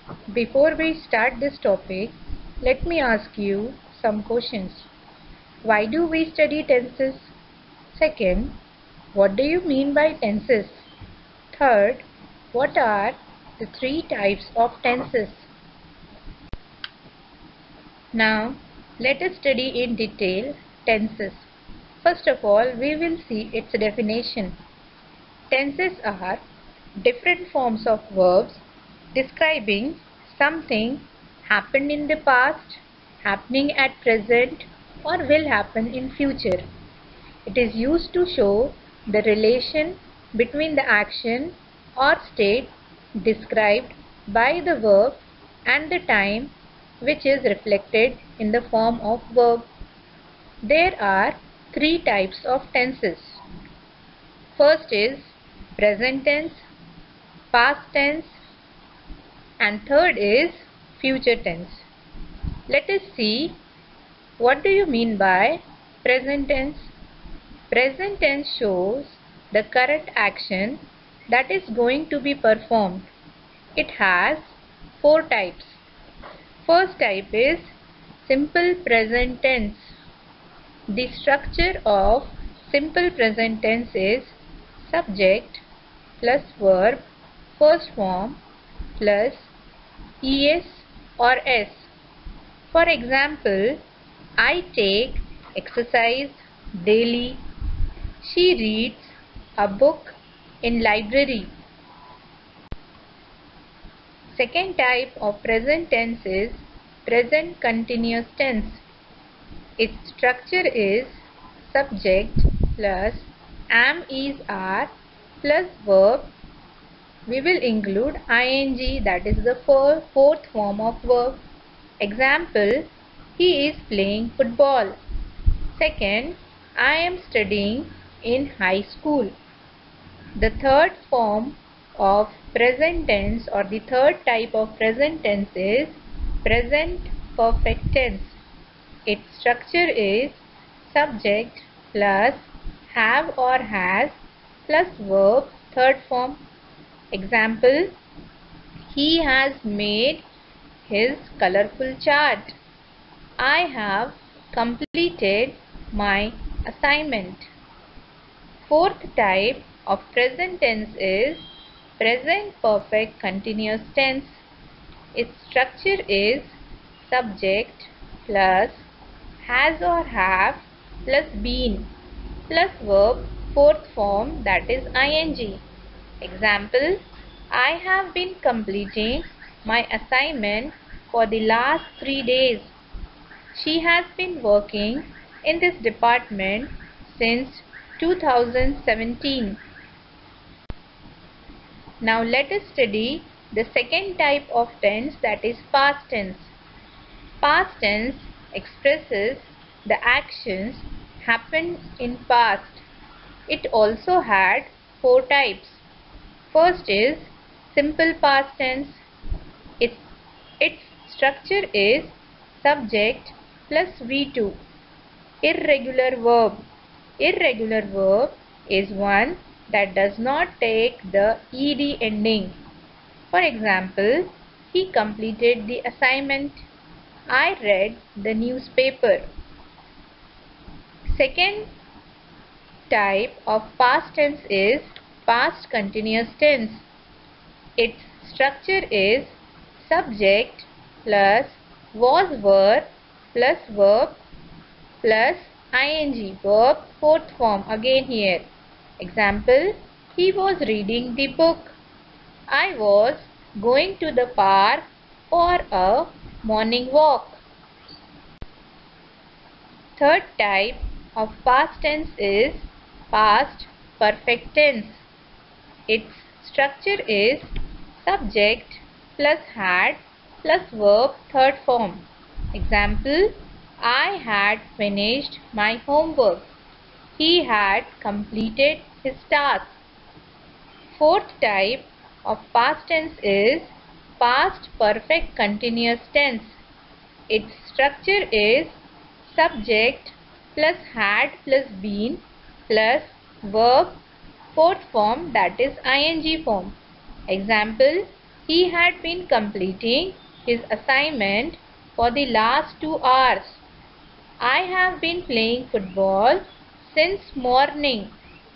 Before we start this topic, let me ask you some questions. Why do we study tenses? Second, what do you mean by tenses? Third, what are the three types of tenses? Now, let us study in detail tenses. First of all, we will see its definition. Tenses are different forms of verbs describing something happened in the past, happening at present, or will happen in future. It is used to show the relation between the action or state described by the verb and the time which is reflected in the form of verb. There are three types of tenses. First is present tense, past tense, and third is future tense. Let us see what do you mean by present tense. Present tense shows the current action that is going to be performed. It has four types. First type is simple present tense. The structure of simple present tense is subject plus verb first form plus es or s. For example, I take exercise daily. She reads a book in library. Second type of present tense is present continuous tense. Its structure is subject plus am is are plus verb. We will include ing, that is the fourth form of verb. Example, he is playing football. Second, I am studying in high school. The third form of present tense or the third type of present tense is present perfect tense. Its structure is subject plus have or has plus verb third form. Example, he has made his colorful chart. I have completed my assignment. Fourth type of present tense is present perfect continuous tense. Its structure is subject plus has or have plus been plus verb fourth form, that is ing. Example, I have been completing my assignment for the last 3 days. She has been working in this department since 2017. Now let us study the second type of tense, that is past tense. Past tense expresses the actions happened in past. It also had four types. First is simple past tense. Its structure is subject plus V2. Irregular verb. Irregular verb is one that does not take the ed ending. For example, he completed the assignment. I read the newspaper. Second type of past tense is past continuous tense. Its structure is subject plus was were plus verb plus ing, verb fourth form again here. Example, he was reading the book. I was going to the park for a morning walk. Third type of past tense is past perfect tense. Its structure is subject plus had plus verb third form. Example, I had finished my homework. He had completed his task. Fourth type of past tense is past perfect continuous tense. Its structure is subject plus had plus been plus verb fourth form, that is ing form. Example, He had been completing his assignment for the last 2 hours. I have been playing football since morning.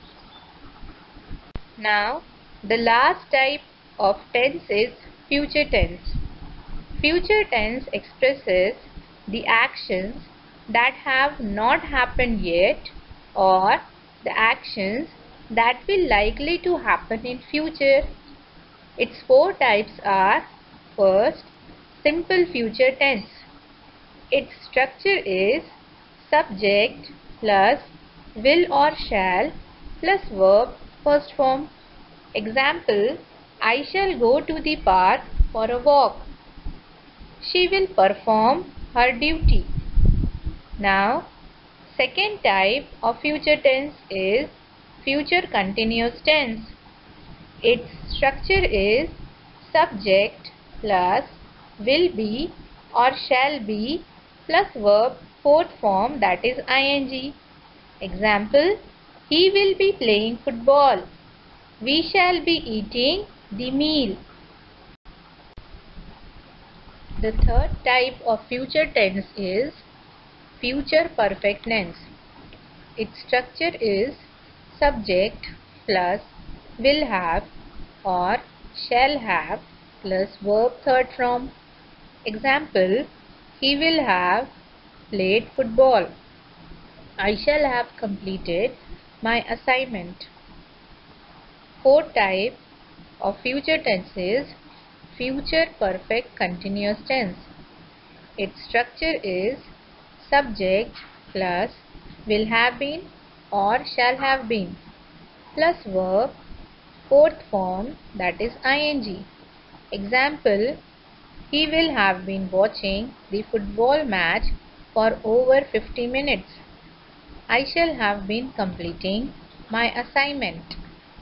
Now, the last type of tense is future tense. Future tense expresses the actions that have not happened yet or the actions that will likely to happen in future. Its 4 types are: first, simple future tense. Its structure is subject plus will or shall plus verb first form. Example: I shall go to the park for a walk. She will perform her duty. Now, second type of future tense is future continuous tense. Its structure is subject plus will be or shall be plus verb fourth form, that is ing. Example: he will be playing football. We shall be eating the meal. The third type of future tense is future perfect tense. Its structure is subject plus will have or shall have plus verb third form. Example: he will have played football. I shall have completed my assignment. Fourth type of future tense is future perfect continuous tense. Its structure is subject plus will have been or shall have been plus verb fourth form, that is ing. Example: he will have been watching the football match for over 50 minutes. I shall have been completing my assignment.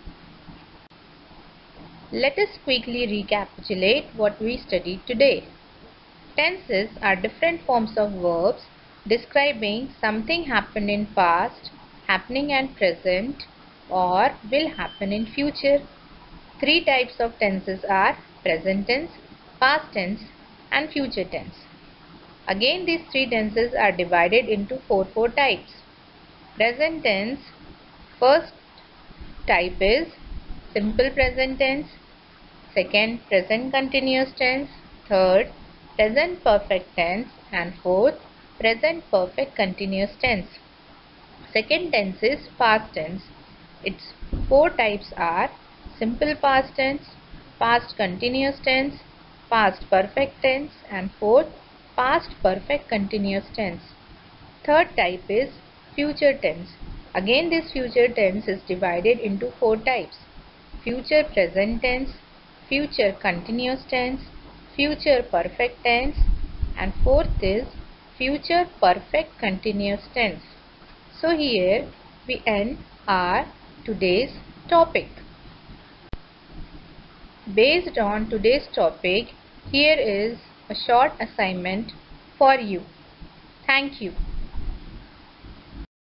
Let us quickly recapitulate what we studied today. Tenses are different forms of verbs describing something happened in past, happening and present, or will happen in future. 3 types of tenses are present tense, past tense, and future tense. Again, these 3 tenses are divided into 4 types. Present tense, first type is simple present tense, second present continuous tense, third present perfect tense, and fourth present perfect continuous tense. Second tense is past tense. Its 4 types are simple past tense, past continuous tense, past perfect tense, and fourth past perfect continuous tense. Third type is future tense. Again, this future tense is divided into 4 types: future present tense, future continuous tense, future perfect tense, and fourth is future perfect continuous tense. So here we end our today's topic. Based on today's topic, here is a short assignment for you. Thank you.